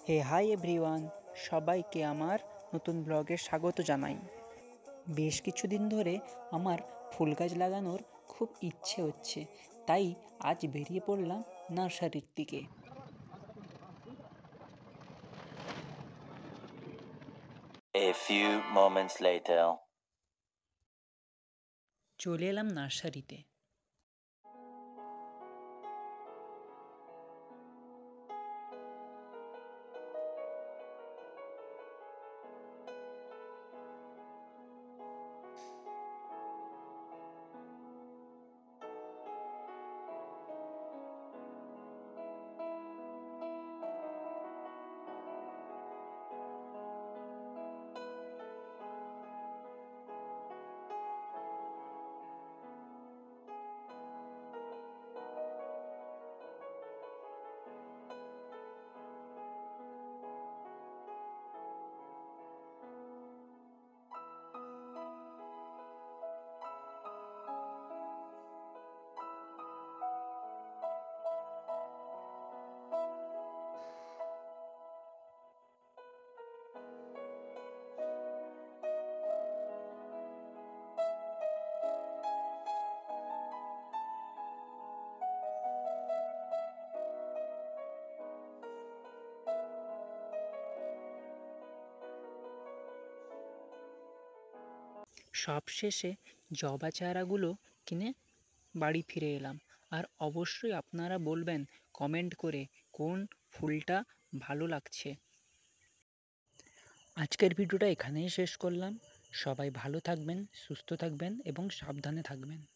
হে hi everyone, সবাইকে আমার নতুন ব্লগে স্বাগত জানাই। বেশ কিছুদিন ধরে আমার ফুল গাছ লাগানোর খুব ইচ্ছে হচ্ছে, তাই আজ বেরিয়ে পড়লাম নার্সারির দিকে। A few moments later. চলে এলাম নার্সারিতে। সবশেষে জবা চারাগুলো কিনে বাড়ি ফিরে এলাম। আর অবশ্যই আপনারা বলবেন কমেন্ট করে কোন ফুলটা ভালো লাগছে। আজকের ভিডিওটা এখানেই শেষ করলাম। সবাই ভালো থাকবেন, সুস্থ থাকবেন এবং সাবধানে থাকবেন।